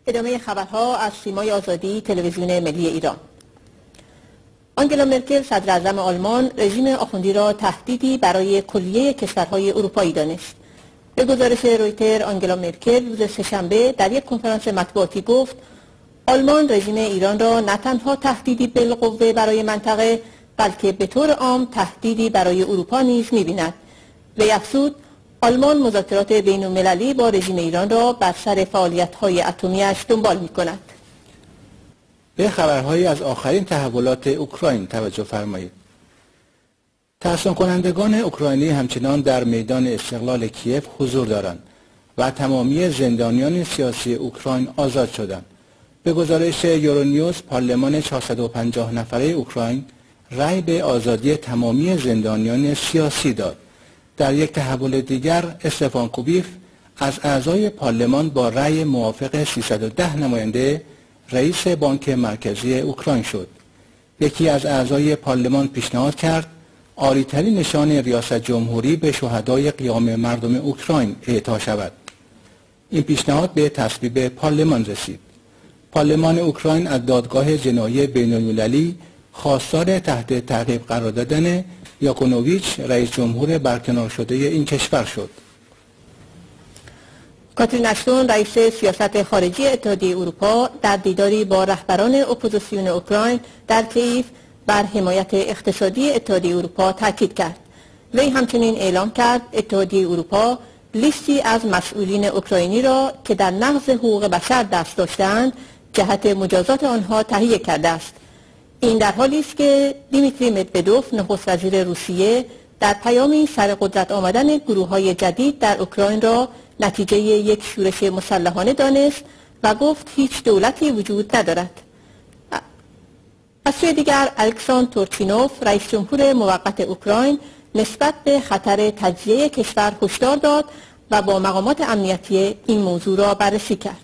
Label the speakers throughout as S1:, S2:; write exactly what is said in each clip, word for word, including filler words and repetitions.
S1: ادامه خبرها از سیمای آزادی تلویزیون ملی ایران. آنگلا مرکل صدر اعظم آلمان رژیم آخوندی را تهدیدی برای کلیه کشورهای اروپایی دانست. به گزارش رویتر، آنگلا مرکل روز سه‌شنبه در یک کنفرانس مطبوعاتی گفت آلمان رژیم ایران را نه تنها تهدیدی بالقوه برای منطقه بلکه به طور عام تهدیدی برای اروپا نیز می‌بیند. وی افزود آلمان مذاکرات بین‌المللی با رژیم ایران را بر سر فعالیت‌های اتمی‌اش دنبال می‌کند.
S2: به خبرهایی از آخرین تحولات اوکراین توجه فرمایید. تحصیل کنندگان اوکراینی همچنان در میدان استقلال کیف حضور دارند و تمامی زندانیان سیاسی اوکراین آزاد شدند. به گزارش یورونیوز، پارلمان چهارصد و پنجاه نفره اوکراین رأی به آزادی تمامی زندانیان سیاسی داد. در یک تحول دیگر، استفان کوبیف از اعضای پارلمان با رأی موافق سیصد و ده نماینده رئیس بانک مرکزی اوکراین شد. یکی از اعضای پارلمان پیشنهاد کرد عالی‌ترین نشان ریاست جمهوری به شهدای قیام مردم اوکراین اعطا شود. این پیشنهاد به تصویب پارلمان رسید. پارلمان اوکراین از دادگاه جنایی بین‌المللی خواستار تحت تعقیب قرار دادن یاکونوویچ رئیس جمهور برکنار شده این کشور شد.
S1: کاترین اشتون رئیس سیاست خارجی اتحادیه اروپا در دیداری با رهبران اپوزیسیون اوکراین در کیف بر حمایت اقتصادی اتحادیه اروپا تاکید کرد. وی همچنین اعلام کرد اتحادیه اروپا لیستی از مسئولین اوکراینی را که در نقض حقوق بشر دست داشتند جهت مجازات آنها تهیه کرده است. این در حالی است که دیمیتری مدودوف نخست وزیر روسیه در پیامی سر قدرت آمدن گروه‌های جدید در اوکراین را نتیجه یک شورش مسلحانه دانست و گفت هیچ دولتی وجود ندارد. از سوی دیگر الکساندر تورچینوف رئیس جمهور موقت اوکراین نسبت به خطر تجزیه کشور هشدار داد و با مقامات امنیتی این موضوع را بررسی کرد.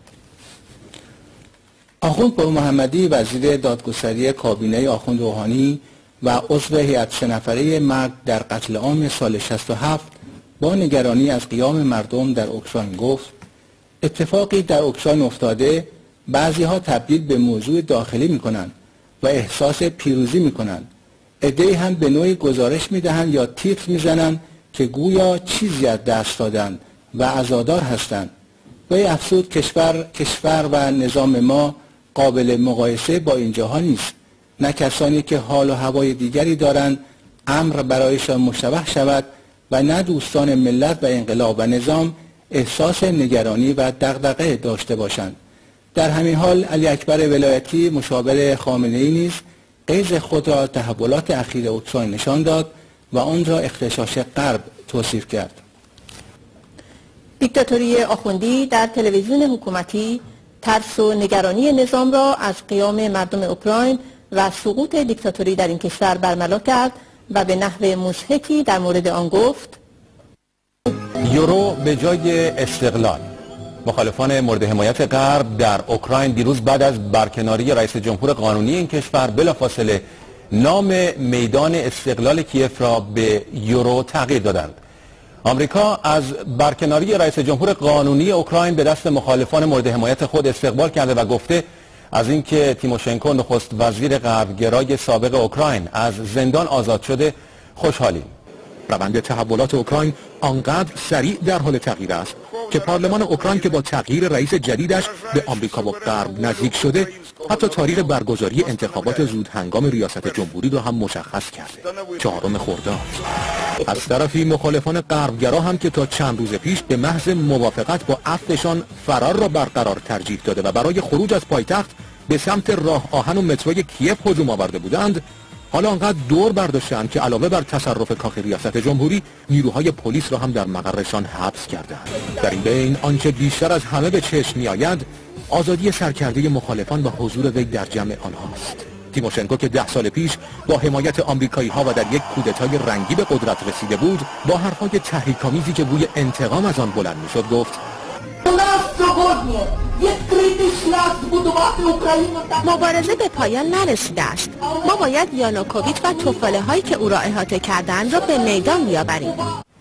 S2: آخوند پورمحمدی وزیر دادگستری کابینه آخوند روحانی و عضو هیئت سه نفره مرگ در قتل عام سال شصت و هفت با نگرانی از قیام مردم در اوکراین گفت اتفاقی در اوکراین افتاده بعضی ها تبدیل به موضوع داخلی می کنند و احساس پیروزی می کنند. عده‌ای هم به نوعی گزارش می دهند یا تیتر می زنند که گویا چیزی از دست دادند و عزادار هستند. و افزود کشور کشور و نظام ما قابل مقایسه با این جهان نیست. نه کسانی که حال و هوای دیگری دارند امر برایشان مشتبه شود و نه دوستان ملت و انقلاب و نظام احساس نگرانی و دغدغه داشته باشند. در همین حال علی اکبر ولایتی مشاور خامنه‌ای نیز غیظ خود را تحولات اخیر اوکراین نشان داد و آن را اغتشاش غرب توصیف کرد.
S1: دیکتاتوری آخوندی در تلویزیون حکومتی ترس و نگرانی نظام را از قیام مردم اوکراین و سقوط دیکتاتوری در این کشور برملا کرد و به نحو مضحکی در مورد آن گفت
S3: یورو به جای استقلال. مخالفان مورد حمایت غرب در اوکراین دیروز بعد از برکناری رئیس جمهور قانونی این کشور بلافاصله نام میدان استقلال کیف را به یورو تغییر دادند. آمریکا از برکناری رئیس جمهور قانونی اوکراین به دست مخالفان مورد حمایت خود استقبال کرده و گفته از اینکه تیموشنکو نخست وزیر غربگرای سابق اوکراین از زندان آزاد شده خوشحالیم.
S4: روند تحولات اوکراین آنقدر سریع در حال تغییر است که پارلمان اوکراین که با تغییر رئیس جدیدش به آمریکا و غرب نزدیک شده حتی تاریخ برگزاری انتخابات زود هنگام ریاست جمهوری را هم مشخص کرده، چهارم خرداد. از طرفی مخالفان غربگرا هم که تا چند روز پیش به محض موافقت با عفوشان فرار را برقرار ترجیح داده و برای خروج از پایتخت به سمت راه آهن و متروی کیف هجوم آورده بودند، حالا آنقدر دور برداشتند که علاوه بر تصرف کاخ ریاست جمهوری نیروهای پلیس را هم در مقرشان حبس کردند. در این بین آنچه بیشتر از همه به چشم می‌آید آزادی سرکرده مخالفان و حضور وی در جمع آنهاست. تیموشنکو که ده سال پیش با حمایت آمریکایی‌ها و در یک کودتای رنگی به قدرت رسیده بود، با حرف‌های تحریک‌آمیزی که بوی انتقام از آن بلند می‌شد گفت
S5: مبارزه به پایان نرسیده است. ما باید یانوکوویچ و توفاله هایی که او را احاطه کردند را به میدان بیاوریم.